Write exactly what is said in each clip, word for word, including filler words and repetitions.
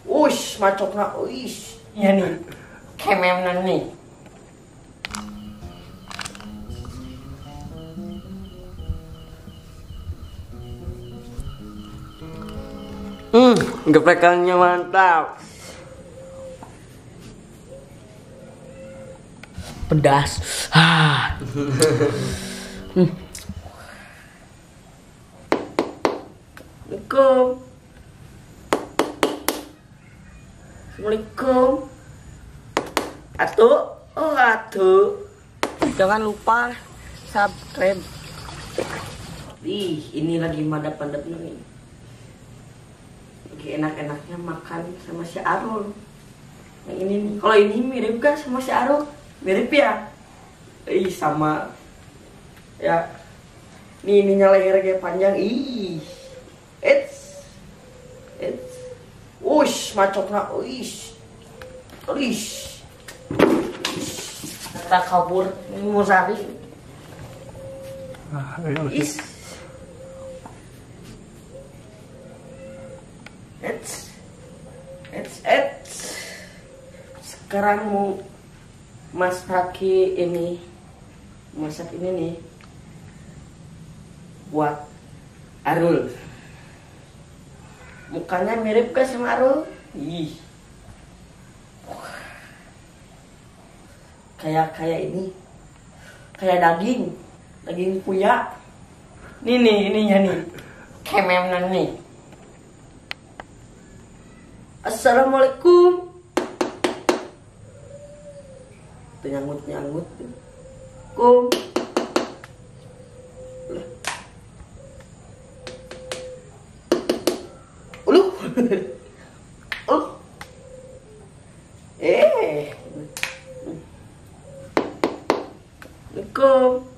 Ush, macokna, uish. Ya nih, kemenan nih. Hmm, geplekannya mantap. Pedas. Ah. hmm. Assalamualaikum. Assalamualaikum. Atuh, oh atuh. Jangan lupa subscribe. Ih, ini lagi madap-madapnya nih. Lagi enak-enaknya makan sama si Arul. Yang ini nih. Kalau ini mirip gak sama si Arul? Mirip ya? Ih, sama. Ya. Nih, ininya leher kayak panjang. Ih. It's. It's. Ush, macokna. Uish. Uish. Kita kabur. Ini Musari. Ah, ayo. Is. It's. It's. It's. Sekarang mau masak ini. Masak ini nih. Buat Arul. Mukanya mirip kan sama Arul? Ih. Kayak kayak ini. Kayak daging. Daging puya. Nih nih ininya nih. Kemenan nih. Assalamualaikum. Tuh nyanggut-nyanggut. Kum. Uluh. Oh. Eh. Assalamualaikum.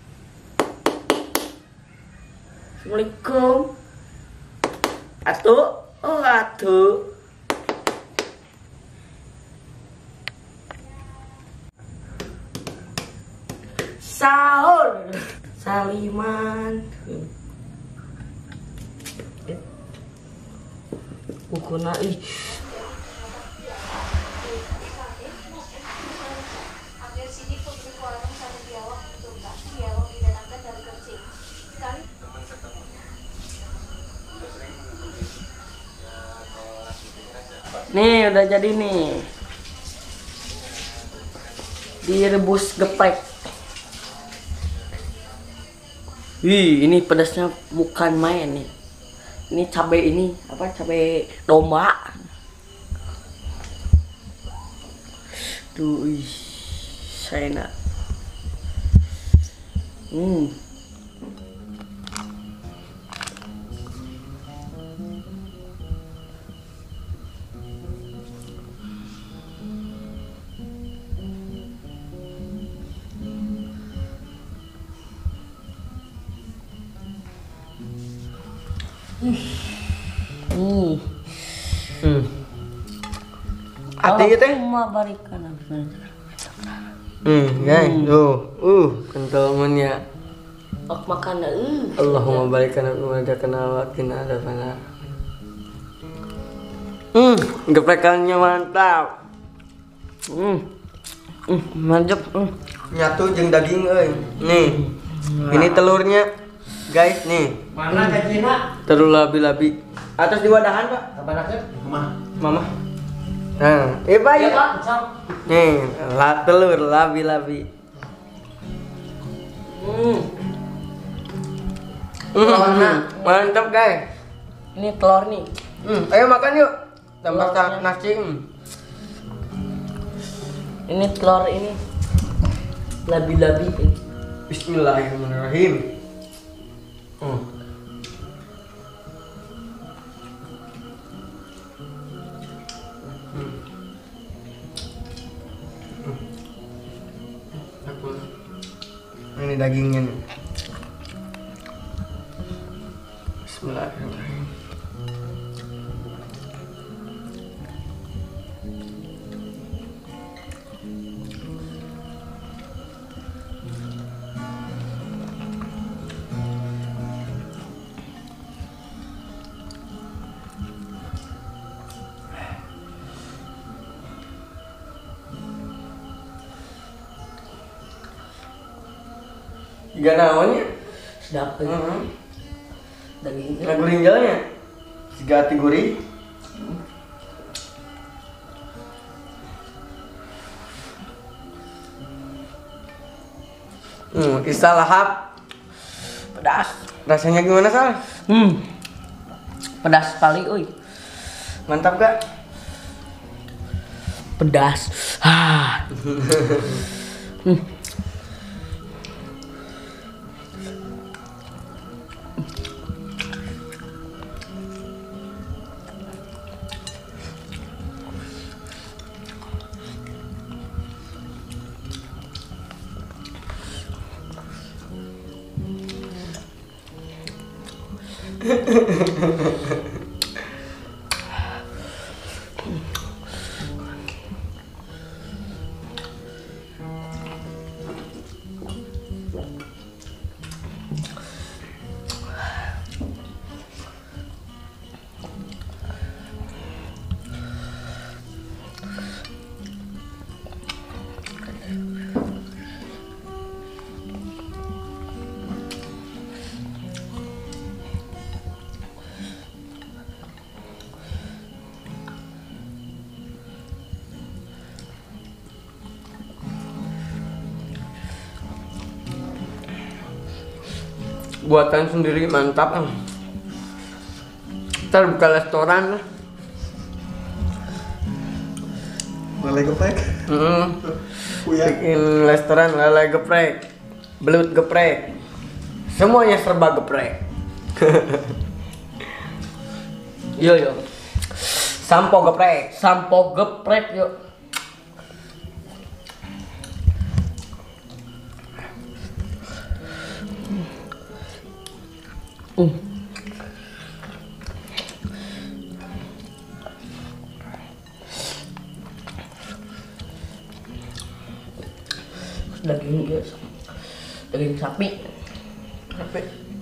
Assalamualaikum. Atuh, oh atuh. Sahur. Saliman. Bukuna ih. Nih udah jadi nih. Direbus geprek. Wih, ini pedasnya bukan main nih. Ini cabai ini apa cabai domba. Tuh, ih, saya nak. Hmm. Hmm. Hmm. Hati gitu ya? Cuma barikan abis. Hmm, guys, tuh, uh, kentalnya. Ok makan dah. Uh. Allahumma balikana wajakana wa qina adzabannar. Hmm, geplekannya mantap. Hmm. Hmm, mantap. Hmm. Nyatu jeung daging euy. Nih. Ini telurnya. Guys, nih. Mana gajina? Telur labi-labi. Atas di wadahan, Pak. Apa anaknya? Mama. Mama. Nah, eh Pak. Ya, Pak. Sok. Nih, la telur labi-labi. Hmm. Hmm, mantap, guys. Ini telur nih. Hmm, ayo makan yuk. Tambah nasi. Hmm. Ini telur ini. Labi-labi ini. Bismillahirrahmanirrahim. Hmm. Hmm. Hmm. Ini dagingnya nih. Bismillahirrahmanirrahim. Tiga namanya. Sedap. Eh. Heeh. Dagingnya. Nah, gurinjalnya. Tiga kategori. Hmm, kisah lahap. Pedas. Rasanya gimana, Sal? Hmm. Pedas sekali, oi. Mantap gak? Pedas. Ah. hmm. Buatan sendiri mantap. Am. Ntar buka restoran lah. Lele geprek. Hmm. Uya. Bikin restoran lele geprek, belut geprek, semuanya serba geprek. Yo yo. Sampo geprek. Sampo geprek yuk. Uh. Daging guys. Daging sapi. Sapi.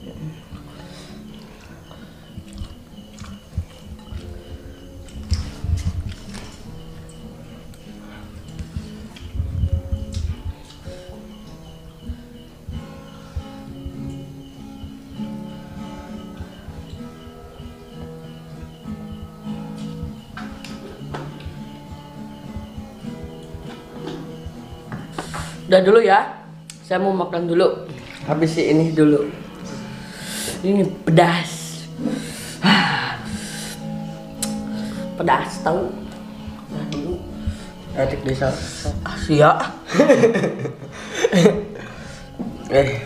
Udah dulu ya. Saya mau makan dulu. Habis si ini dulu. Ini pedas. Pedas tahu. Nah dulu. Adik desa. Asia. Eh.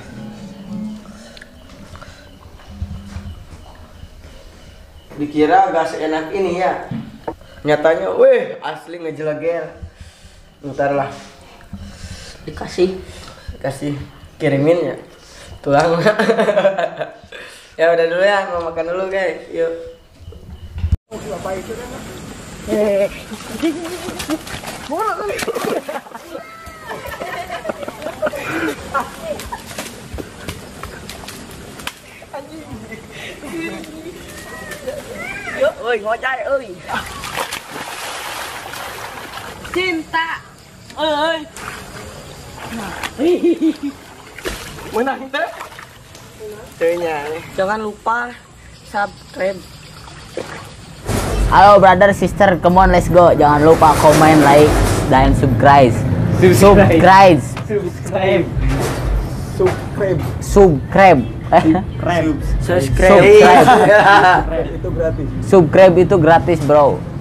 Dikira gak seenak ini ya. Nyatanya, weh, asli ngejelager. Ntar lah. Dikasih. Kasih kirimin ya tulang. Ya udah dulu ya, mau makan dulu guys, yuk. Apa itu kan? Yuk, ơi ngocai ơi. Cinta. Ơi ơi. Menang teh. Tehnya nih. Jangan lupa subscribe. Halo brother sister, come on let's go. Jangan lupa komen, like, dan subscribe. Subscribe. Subscribe. Subscribe. Subscribe. Eh, Subscribe. Subscribe. subscribe. Itu gratis. Subscribe itu gratis, bro.